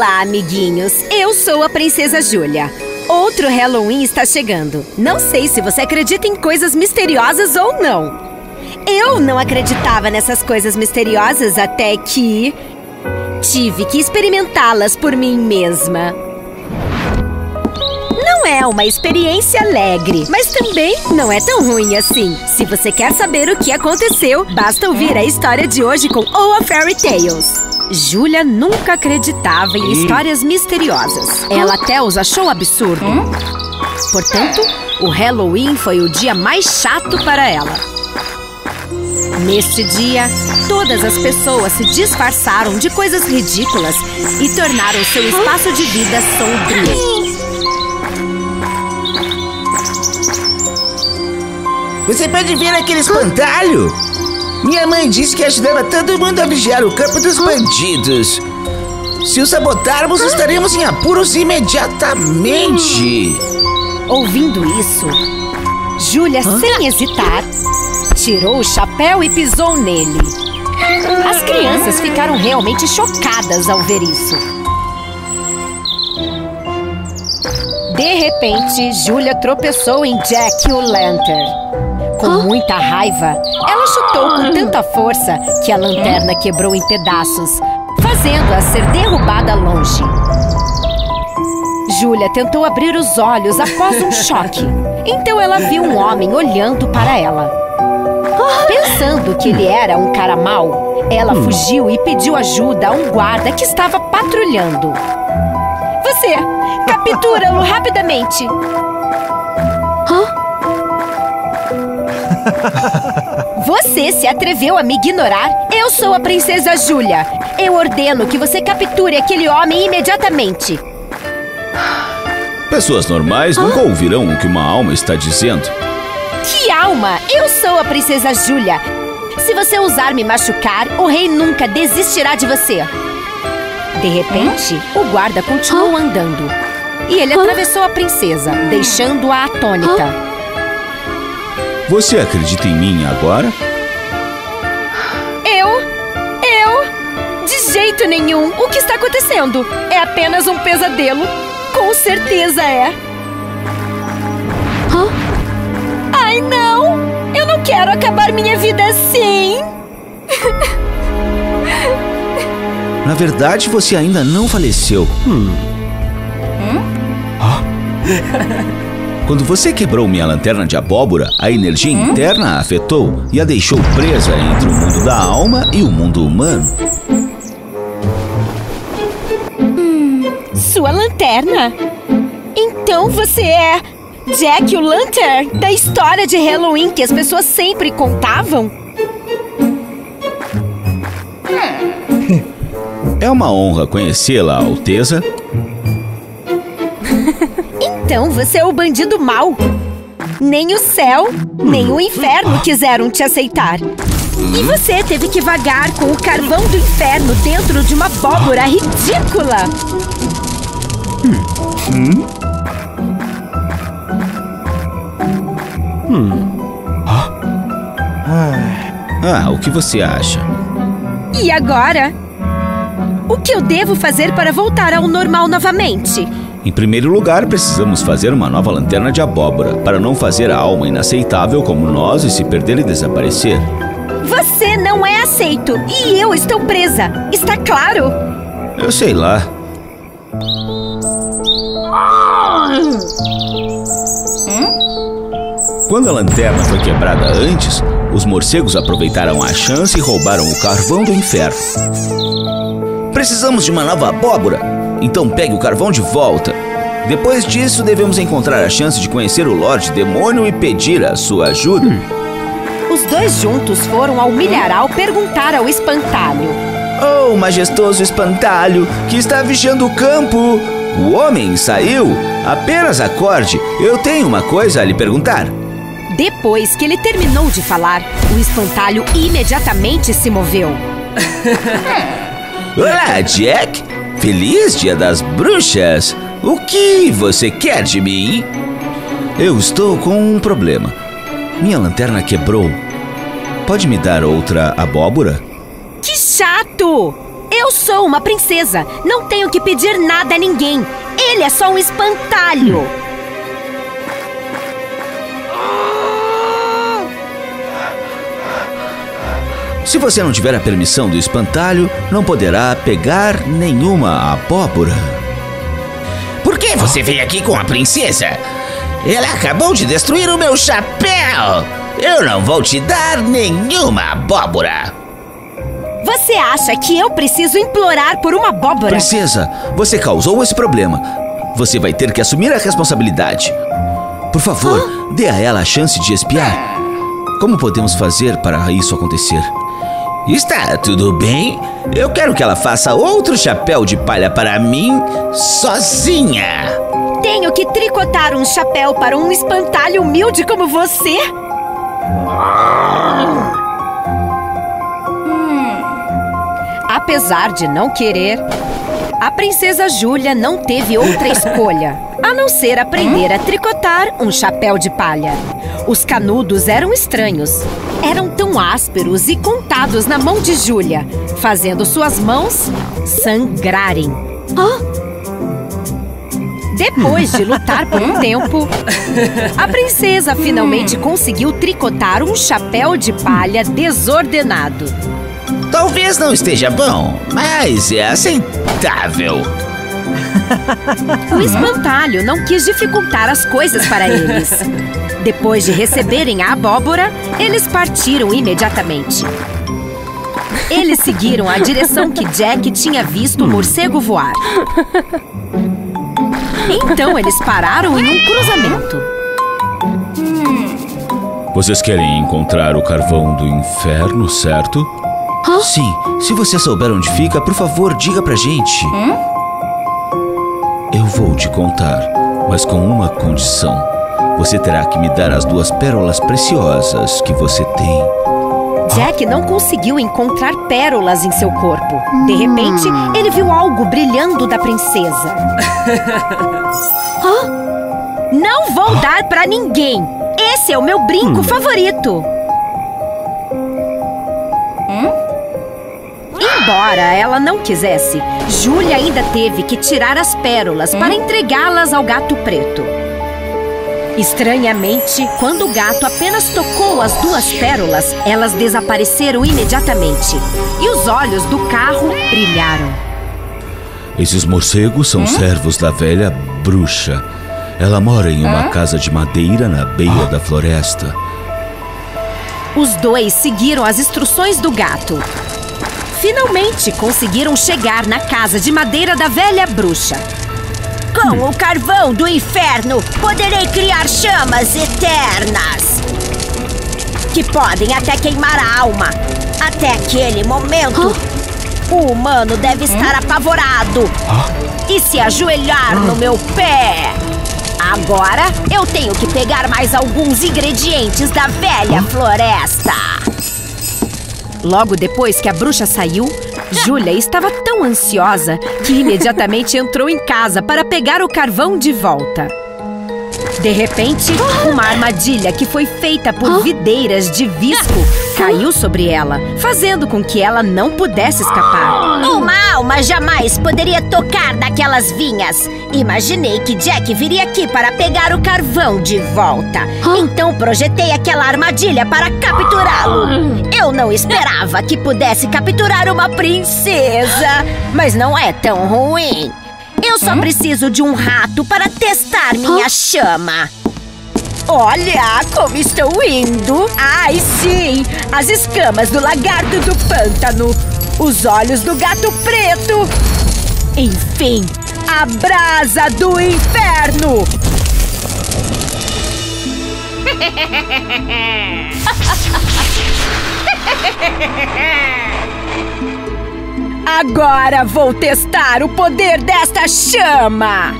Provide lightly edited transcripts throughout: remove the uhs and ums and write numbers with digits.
Olá, amiguinhos! Eu sou a Princesa Júlia. Outro Halloween está chegando. Não sei se você acredita em coisas misteriosas ou não. Eu não acreditava nessas coisas misteriosas até que tive que experimentá-las por mim mesma. Não é uma experiência alegre, mas também não é tão ruim assim. Se você quer saber o que aconteceu, basta ouvir a história de hoje com OA Fairy Tales. Júlia nunca acreditava em histórias misteriosas. Ela até os achou absurdo. Portanto, o Halloween foi o dia mais chato para ela. Neste dia, todas as pessoas se disfarçaram de coisas ridículas e tornaram seu espaço de vida sombrio. Você pode ver aquele espantalho? Minha mãe disse que ajudava todo mundo a vigiar o campo dos bandidos. Se o sabotarmos, estaremos em apuros imediatamente. Ouvindo isso, Júlia, sem hesitar, tirou o chapéu e pisou nele. As crianças ficaram realmente chocadas ao ver isso. De repente, Júlia tropeçou em Jack o Lantern. Com muita raiva, ela chutou com tanta força que a lanterna quebrou em pedaços, fazendo-a ser derrubada longe. Júlia tentou abrir os olhos após um choque. Então ela viu um homem olhando para ela. Pensando que ele era um cara mau, ela fugiu e pediu ajuda a um guarda que estava patrulhando. Você, captura-o rapidamente! Você se atreveu a me ignorar? Eu sou a Princesa Júlia. Eu ordeno que você capture aquele homem imediatamente. Pessoas normais nunca ouvirão o que uma alma está dizendo. Que alma? Eu sou a Princesa Júlia. Se você ousar me machucar, o rei nunca desistirá de você. De repente, o guarda continuou andando. E ele atravessou a princesa, deixando-a atônita. Você acredita em mim agora? De jeito nenhum! O que está acontecendo? É apenas um pesadelo. Com certeza é. Ai, não! Eu não quero acabar minha vida assim! Na verdade, você ainda não faleceu. Quando você quebrou minha lanterna de abóbora, a energia interna a afetou e a deixou presa entre o mundo da alma e o mundo humano. Sua lanterna? Então você é Jack o Lantern, da história de Halloween que as pessoas sempre contavam? É uma honra conhecê-la, Alteza. Então você é o bandido mau. Nem o céu, nem o inferno quiseram te aceitar. E você teve que vagar com o carvão do inferno dentro de uma abóbora ridícula. O que você acha? E agora? O que eu devo fazer para voltar ao normal novamente? Em primeiro lugar, precisamos fazer uma nova lanterna de abóbora para não fazer a alma inaceitável como nós e se perder e desaparecer. Você não é aceito e eu estou presa. Está claro? Eu sei lá. Quando a lanterna foi quebrada antes, os morcegos aproveitaram a chance e roubaram o carvão do inferno. Precisamos de uma nova abóbora. Então pegue o carvão de volta. Depois disso, devemos encontrar a chance de conhecer o Lorde Demônio e pedir a sua ajuda. Os dois juntos foram ao milharal perguntar ao espantalho. Oh, majestoso espantalho, que está vigiando o campo. O homem saiu? Apenas acorde. Eu tenho uma coisa a lhe perguntar. Depois que ele terminou de falar, o espantalho imediatamente se moveu. Olá, Jack. Feliz Dia das Bruxas! O que você quer de mim? Eu estou com um problema. Minha lanterna quebrou. Pode me dar outra abóbora? Que chato! Eu sou uma princesa. Não tenho que pedir nada a ninguém. Ele é só um espantalho. Se você não tiver a permissão do espantalho, não poderá pegar nenhuma abóbora. Por que você veio aqui com a princesa? Ela acabou de destruir o meu chapéu. Eu não vou te dar nenhuma abóbora. Você acha que eu preciso implorar por uma abóbora? Princesa, você causou esse problema. Você vai ter que assumir a responsabilidade. Por favor, dê a ela a chance de espiar. Como podemos fazer para isso acontecer? Está tudo bem. Eu quero que ela faça outro chapéu de palha para mim, sozinha. Tenho que tricotar um chapéu para um espantalho humilde como você? Apesar de não querer, a princesa Júlia não teve outra escolha, a não ser aprender a tricotar um chapéu de palha. Os canudos eram estranhos. Eram tão ásperos e contados na mão de Júlia, fazendo suas mãos sangrarem. Depois de lutar por um tempo, a princesa finalmente conseguiu tricotar um chapéu de palha desordenado. Talvez não esteja bom, mas é aceitável. O espantalho não quis dificultar as coisas para eles. Depois de receberem a abóbora, eles partiram imediatamente. Eles seguiram a direção que Jack tinha visto o morcego voar. Então eles pararam em um cruzamento. Vocês querem encontrar o carvão do inferno, certo? Sim, se você souber onde fica, por favor, diga pra gente. Eu vou te contar, mas com uma condição. Você terá que me dar as 2 pérolas preciosas que você tem. Jack não conseguiu encontrar pérolas em seu corpo. De repente, ele viu algo brilhando da princesa. Não vou dar pra ninguém. Esse é o meu brinco favorito. Embora ela não quisesse, Júlia ainda teve que tirar as pérolas para entregá-las ao gato preto. Estranhamente, quando o gato apenas tocou as 2 pérolas, elas desapareceram imediatamente. E os olhos do carro brilharam. Esses morcegos são servos da velha bruxa. Ela mora em uma casa de madeira na beira da floresta. Os 2 seguiram as instruções do gato. Finalmente conseguiram chegar na casa de madeira da velha bruxa. Com o carvão do inferno, poderei criar chamas eternas que podem até queimar a alma. Até aquele momento, o humano deve estar apavorado e se ajoelhar no meu pé. Agora, eu tenho que pegar mais alguns ingredientes da velha floresta. Logo depois que a bruxa saiu, Júlia estava tão ansiosa que imediatamente entrou em casa para pegar o carvão de volta. De repente, uma armadilha que foi feita por videiras de visco caiu sobre ela, fazendo com que ela não pudesse escapar. Uma alma jamais poderia tocar naquelas vinhas. Imaginei que Jack viria aqui para pegar o carvão de volta. Então projetei aquela armadilha para capturá-lo. Eu não esperava que pudesse capturar uma princesa, mas não é tão ruim. Eu só preciso de um rato para testar minha chama. Olha como estou indo! Ai, sim! As escamas do lagarto do pântano, os olhos do gato preto. Enfim, a brasa do inferno! Agora vou testar o poder desta chama!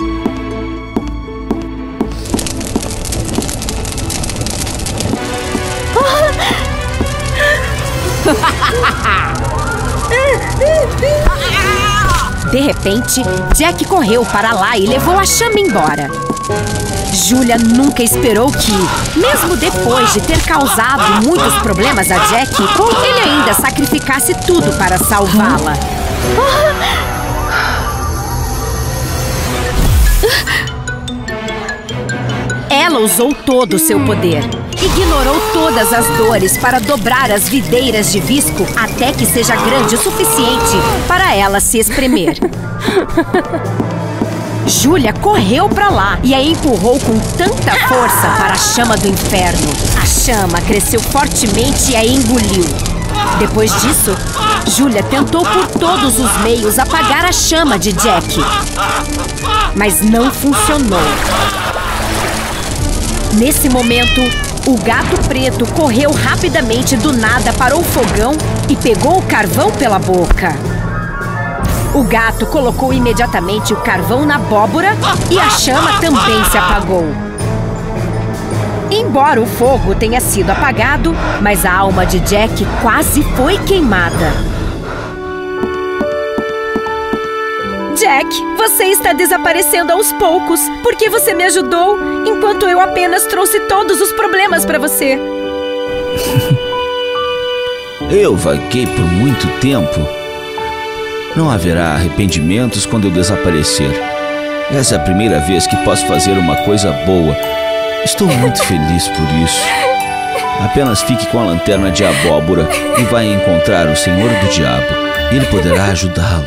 De repente, Jack correu para lá e levou a chama embora. Júlia nunca esperou que, mesmo depois de ter causado muitos problemas a Jack, ele ainda sacrificasse tudo para salvá-la. Ela usou todo o seu poder. Ignorou todas as dores para dobrar as videiras de visco até que seja grande o suficiente para ela se espremer. Júlia correu para lá e a empurrou com tanta força para a chama do inferno. A chama cresceu fortemente e a engoliu. Depois disso, Júlia tentou por todos os meios apagar a chama de Jack. Mas não funcionou. Nesse momento, o gato preto correu rapidamente do nada para o fogão e pegou o carvão pela boca. O gato colocou imediatamente o carvão na abóbora e a chama também se apagou. Embora o fogo tenha sido apagado, mas a alma de Jack quase foi queimada. Jack, você está desaparecendo aos poucos porque você me ajudou, enquanto eu apenas trouxe todos os problemas para você. Eu vaguei por muito tempo. Não haverá arrependimentos quando eu desaparecer. Essa é a primeira vez que posso fazer uma coisa boa. Estou muito feliz por isso. Apenas fique com a lanterna de abóbora e vai encontrar o Senhor do Diabo. Ele poderá ajudá-lo.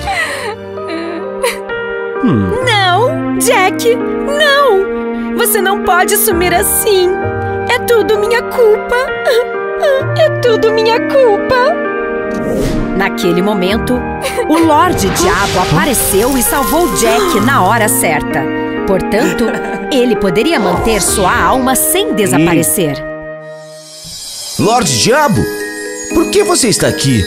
Não, Jack, não! Você não pode sumir assim. É tudo minha culpa. É tudo minha culpa. Naquele momento, o Lorde Diabo apareceu e salvou Jack na hora certa. Portanto, ele poderia manter sua alma sem desaparecer. Lorde Diabo, por que você está aqui?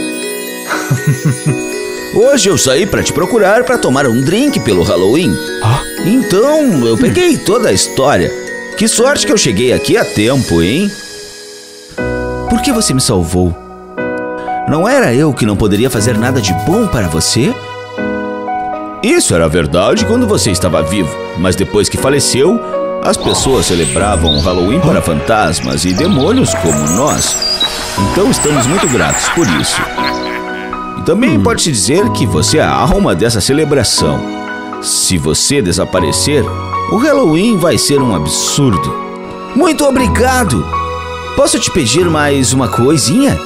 Hoje eu saí para te procurar para tomar um drink pelo Halloween. Então, eu peguei toda a história. Que sorte que eu cheguei aqui a tempo, hein? Por que você me salvou? Não era eu que não poderia fazer nada de bom para você? Isso era verdade quando você estava vivo, mas depois que faleceu, as pessoas celebravam o Halloween para fantasmas e demônios como nós. Então estamos muito gratos por isso. E também pode-se dizer que você é a alma dessa celebração. Se você desaparecer, o Halloween vai ser um absurdo. Muito obrigado! Posso te pedir mais uma coisinha?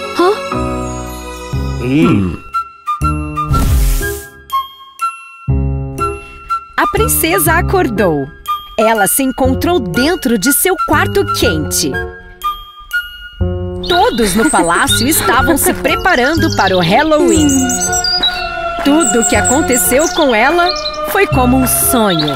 A princesa acordou. Ela se encontrou dentro de seu quarto quente. Todos no palácio estavam se preparando para o Halloween. Tudo o que aconteceu com ela foi como um sonho.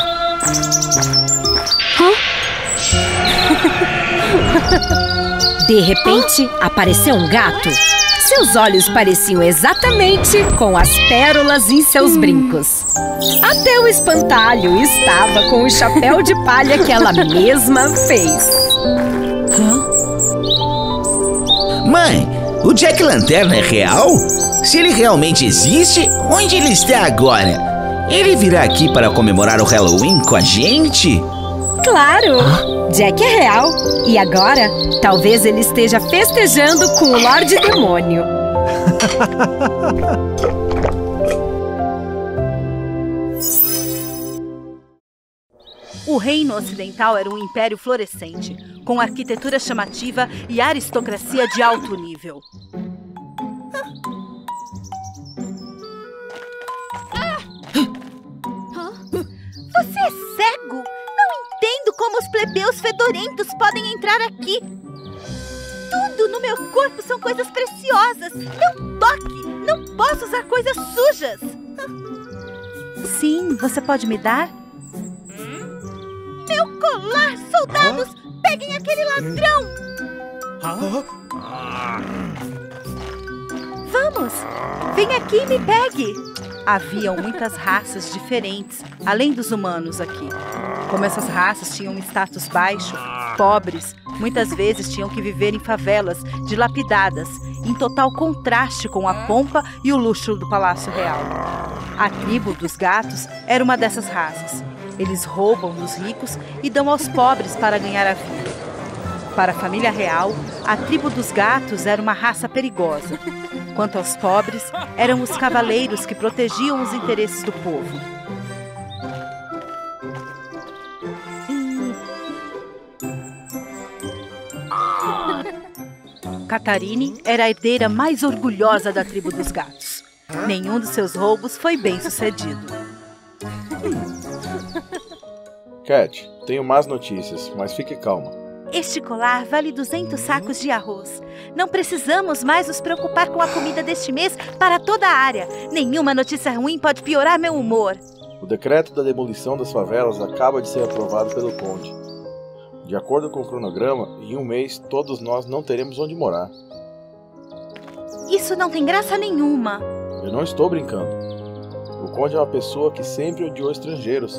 De repente, apareceu um gato. Seus olhos pareciam exatamente com as pérolas em seus brincos. Até o espantalho estava com o chapéu de palha que ela mesma fez. Mãe, o Jack Lanterna é real? Se ele realmente existe, onde ele está agora? Ele virá aqui para comemorar o Halloween com a gente? Claro! Jack é real. E agora, talvez ele esteja festejando com o Lorde Demônio. O reino ocidental era um império florescente, com arquitetura chamativa e aristocracia de alto nível. Você é cego? Não entendo como os plebeus fedorentos podem entrar aqui. Tudo no meu corpo são coisas preciosas. Não toque! Não posso usar coisas sujas. Sim, você pode me dar? Meu colar! Soldados! Peguem aquele ladrão! Vamos! Vem aqui e me pegue! Haviam muitas raças diferentes, além dos humanos aqui. Como essas raças tinham um status baixo, pobres, muitas vezes tinham que viver em favelas dilapidadas, em total contraste com a pompa e o luxo do Palácio Real. A tribo dos gatos era uma dessas raças. Eles roubam dos ricos e dão aos pobres para ganhar a vida. Para a família real, a tribo dos gatos era uma raça perigosa. Quanto aos pobres, eram os cavaleiros que protegiam os interesses do povo. Catarine era a herdeira mais orgulhosa da tribo dos gatos. Nenhum dos seus roubos foi bem sucedido. Cat, tenho más notícias, mas fique calma. Este colar vale 200 sacos de arroz. Não precisamos mais nos preocupar com a comida deste mês para toda a área. Nenhuma notícia ruim pode piorar meu humor. O decreto da demolição das favelas acaba de ser aprovado pelo Conde. De acordo com o cronograma, em um mês todos nós não teremos onde morar. Isso não tem graça nenhuma. Eu não estou brincando. O Conde é uma pessoa que sempre odiou estrangeiros.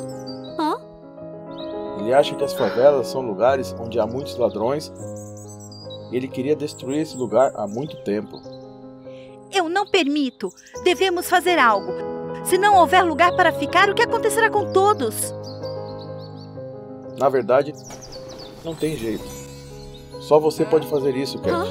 Ele acha que as favelas são lugares onde há muitos ladrões e ele queria destruir esse lugar há muito tempo. Eu não permito. Devemos fazer algo. Se não houver lugar para ficar, o que acontecerá com todos? Na verdade, não tem jeito. Só você pode fazer isso, Cat.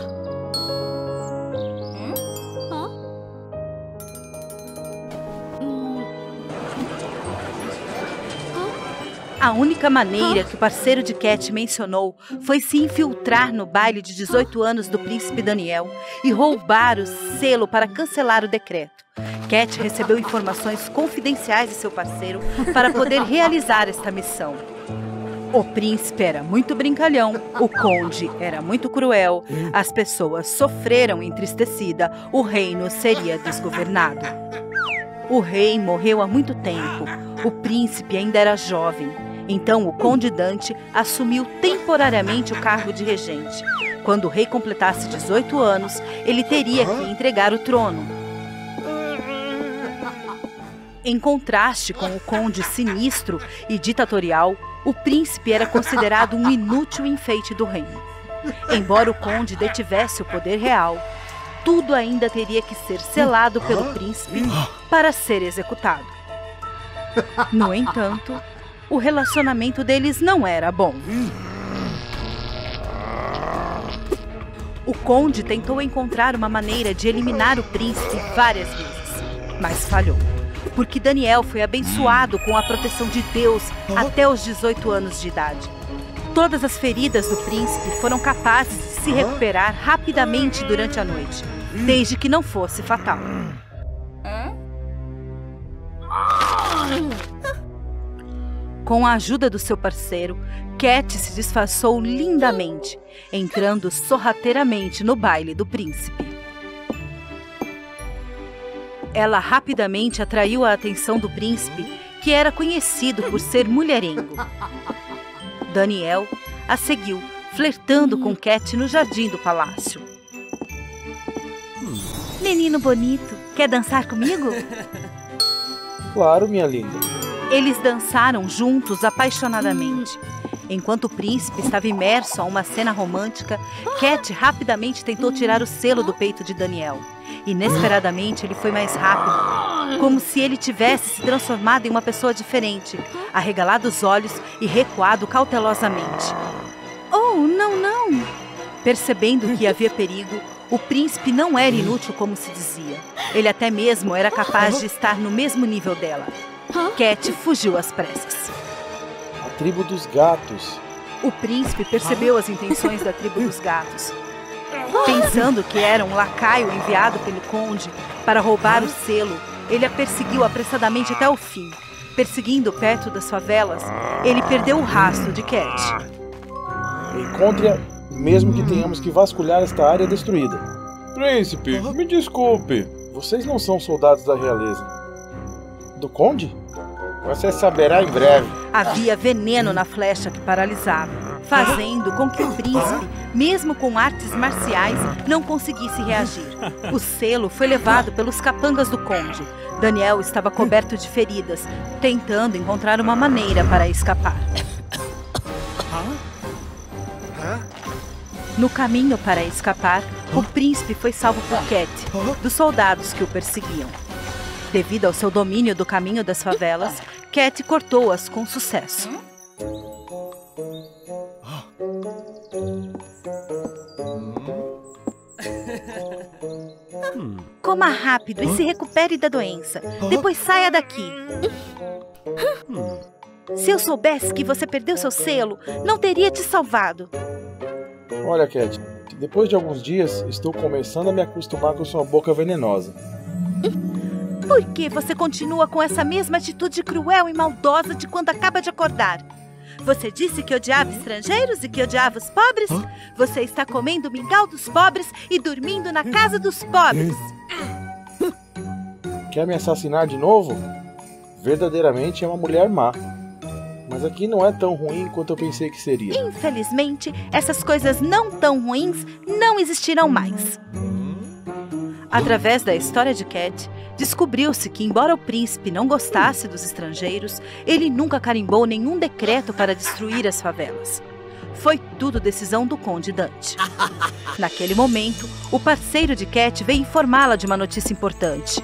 A única maneira que o parceiro de Cat mencionou foi se infiltrar no baile de 18 anos do príncipe Daniel e roubar o selo para cancelar o decreto. Cat recebeu informações confidenciais de seu parceiro para poder realizar esta missão. O príncipe era muito brincalhão, o conde era muito cruel, as pessoas sofreram entristecida, o reino seria desgovernado. O rei morreu há muito tempo, o príncipe ainda era jovem. Então o conde Dante assumiu temporariamente o cargo de regente. Quando o rei completasse 18 anos, ele teria que entregar o trono. Em contraste com o conde sinistro e ditatorial, o príncipe era considerado um inútil enfeite do reino. Embora o conde detivesse o poder real, tudo ainda teria que ser selado pelo príncipe para ser executado. No entanto, o relacionamento deles não era bom. O conde tentou encontrar uma maneira de eliminar o príncipe várias vezes, mas falhou, porque Daniel foi abençoado com a proteção de Deus até os 18 anos de idade. Todas as feridas do príncipe foram capazes de se recuperar rapidamente durante a noite, desde que não fosse fatal. Com a ajuda do seu parceiro, Cat se disfarçou lindamente, entrando sorrateiramente no baile do príncipe. Ela rapidamente atraiu a atenção do príncipe, que era conhecido por ser mulherengo. Daniel a seguiu, flertando com Cat no jardim do palácio. Menino bonito, quer dançar comigo? Claro, minha linda. Eles dançaram juntos apaixonadamente. Enquanto o príncipe estava imerso a uma cena romântica, Cat rapidamente tentou tirar o selo do peito de Daniel. Inesperadamente, ele foi mais rápido, como se ele tivesse se transformado em uma pessoa diferente, arregalado os olhos e recuado cautelosamente. Oh, não, não! Percebendo que havia perigo, o príncipe não era inútil como se dizia. Ele até mesmo era capaz de estar no mesmo nível dela. Cat fugiu às pressas. A tribo dos gatos. O príncipe percebeu as intenções da tribo dos gatos. Pensando que era um lacaio enviado pelo conde para roubar o selo, ele a perseguiu apressadamente até o fim. Perseguindo perto das favelas, ele perdeu o rastro de Cat. Encontre-a, mesmo que tenhamos que vasculhar esta área destruída. Príncipe, me desculpe. Vocês não são soldados da realeza. Do conde? Você saberá em breve. Havia veneno na flecha que paralisava, fazendo com que o príncipe, mesmo com artes marciais, não conseguisse reagir. O selo foi levado pelos capangas do conde. Daniel estava coberto de feridas, tentando encontrar uma maneira para escapar. No caminho para escapar, o príncipe foi salvo por Cat, dos soldados que o perseguiam. Devido ao seu domínio do caminho das favelas, Cat cortou-as com sucesso. Coma rápido e se recupere da doença. Depois saia daqui. Se eu soubesse que você perdeu seu selo, não teria te salvado. Olha, Cat, depois de alguns dias, estou começando a me acostumar com sua boca venenosa. Por que você continua com essa mesma atitude cruel e maldosa de quando acaba de acordar? Você disse que odiava estrangeiros e que odiava os pobres? Você está comendo o mingau dos pobres e dormindo na casa dos pobres. Quer me assassinar de novo? Verdadeiramente é uma mulher má. Mas aqui não é tão ruim quanto eu pensei que seria. Infelizmente, essas coisas não tão ruins não existirão mais. Através da história de Cat, descobriu-se que, embora o príncipe não gostasse dos estrangeiros, ele nunca carimbou nenhum decreto para destruir as favelas. Foi tudo decisão do Conde Dante. Naquele momento, o parceiro de Cat veio informá-la de uma notícia importante.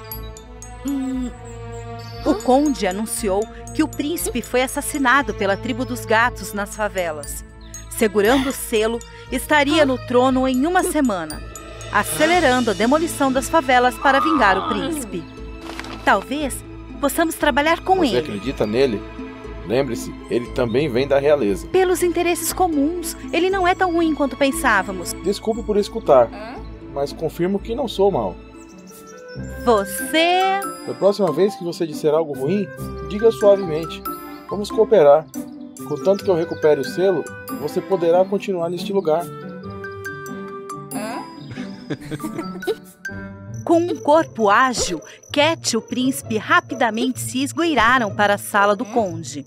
O conde anunciou que o príncipe foi assassinado pela tribo dos gatos nas favelas. Segurando o selo, estaria no trono em uma semana, acelerando a demolição das favelas para vingar o príncipe. Talvez possamos trabalhar com ele. Você acredita nele? Lembre-se, ele também vem da realeza. Pelos interesses comuns, ele não é tão ruim quanto pensávamos. Desculpe por escutar, mas confirmo que não sou mau. Você... Da próxima vez que você disser algo ruim, diga suavemente. Vamos cooperar. Contanto que eu recupere o selo, você poderá continuar neste lugar. Com um corpo ágil, Cat e o príncipe rapidamente se esgueiraram para a sala do conde.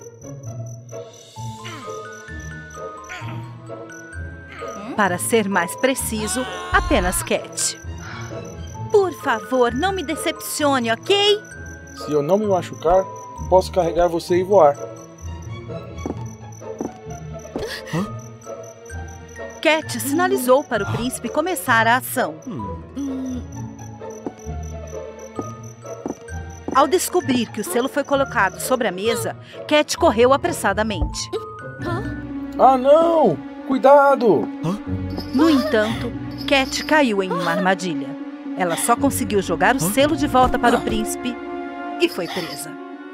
Para ser mais preciso, apenas Cat. Por favor, não me decepcione, ok? Se eu não me machucar, posso carregar você e voar. Cat sinalizou para o príncipe começar a ação. Ao descobrir que o selo foi colocado sobre a mesa, Cat correu apressadamente. Ah, não! Cuidado! No entanto, Cat caiu em uma armadilha. Ela só conseguiu jogar o selo de volta para o príncipe e foi presa.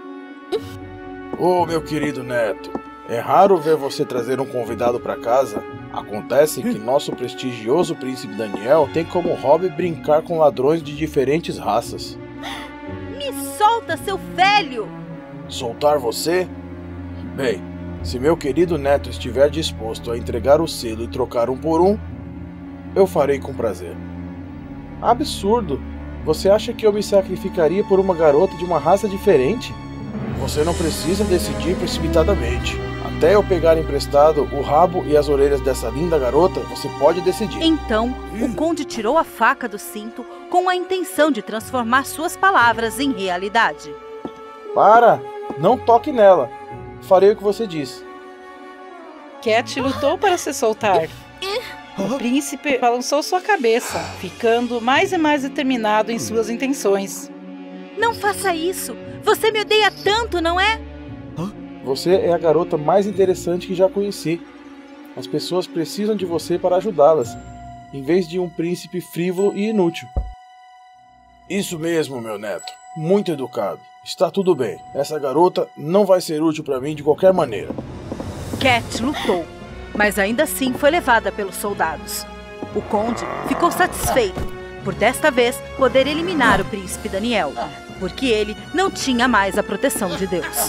Oh, meu querido neto, é raro ver você trazer um convidado para casa. Acontece que nosso prestigioso príncipe Daniel tem como hobby brincar com ladrões de diferentes raças. Me solta, seu velho! Soltar você? Bem, se meu querido neto estiver disposto a entregar o selo e trocar um por um, eu farei com prazer. Absurdo! Você acha que eu me sacrificaria por uma garota de uma raça diferente? Você não precisa decidir precipitadamente. Até eu pegar emprestado o rabo e as orelhas dessa linda garota, você pode decidir. Então, o conde tirou a faca do cinto com a intenção de transformar suas palavras em realidade. Para! Não toque nela. Farei o que você disse. Cat lutou para se soltar. O príncipe balançou sua cabeça, ficando mais e mais determinado em suas intenções. Não faça isso! Você me odeia tanto, não é? Você é a garota mais interessante que já conheci. As pessoas precisam de você para ajudá-las, em vez de um príncipe frívolo e inútil. Isso mesmo, meu neto. Muito educado. Está tudo bem. Essa garota não vai ser útil para mim de qualquer maneira. Cat lutou, mas ainda assim foi levada pelos soldados. O conde ficou satisfeito por desta vez poder eliminar o príncipe Daniel, porque ele não tinha mais a proteção de Deus.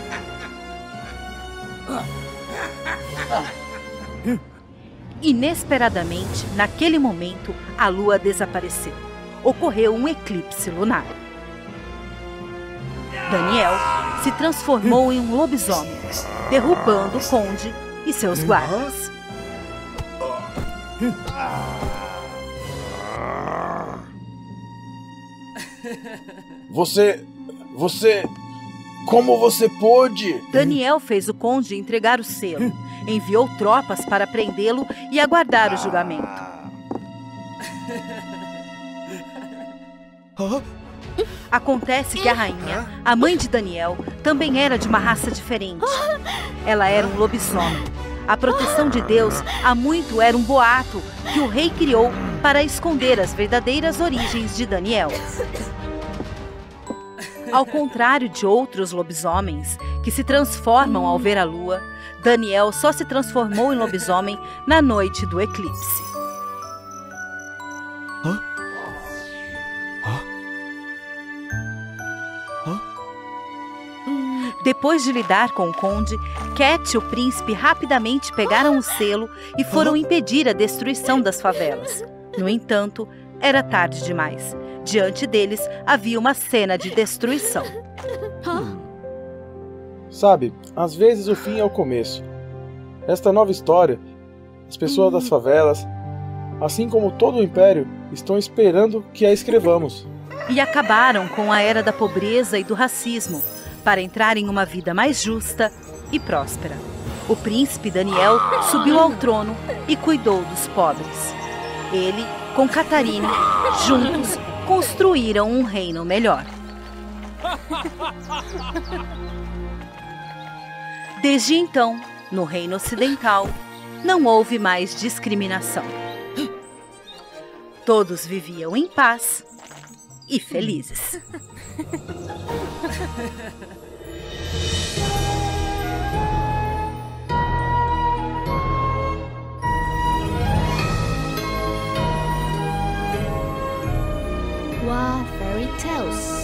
Inesperadamente, naquele momento, a lua desapareceu. Ocorreu um eclipse lunar. Daniel se transformou em um lobisomem, derrubando o conde e seus guardas. Você... Como você pôde? Daniel fez o conde entregar o selo, enviou tropas para prendê-lo e aguardar o julgamento. Acontece que a rainha, a mãe de Daniel, também era de uma raça diferente. Ela era um lobisomem. A proteção de Deus há muito era um boato que o rei criou para esconder as verdadeiras origens de Daniel. Ao contrário de outros lobisomens que se transformam ao ver a lua, Daniel só se transformou em lobisomem na noite do eclipse. Depois de lidar com o conde, Cat e o príncipe rapidamente pegaram o selo e foram impedir a destruição das favelas. No entanto, era tarde demais. Diante deles havia uma cena de destruição. Sabe, às vezes o fim é o começo. Esta nova história, as pessoas das favelas, assim como todo o Império, estão esperando que a escrevamos. E acabaram com a era da pobreza e do racismo, para entrar em uma vida mais justa e próspera. O príncipe Daniel subiu ao trono e cuidou dos pobres. Ele, com Catarine, juntos, construíram um reino melhor. Desde então, no reino ocidental, não houve mais discriminação. Todos viviam em paz e felizes. Wow, fairy tales.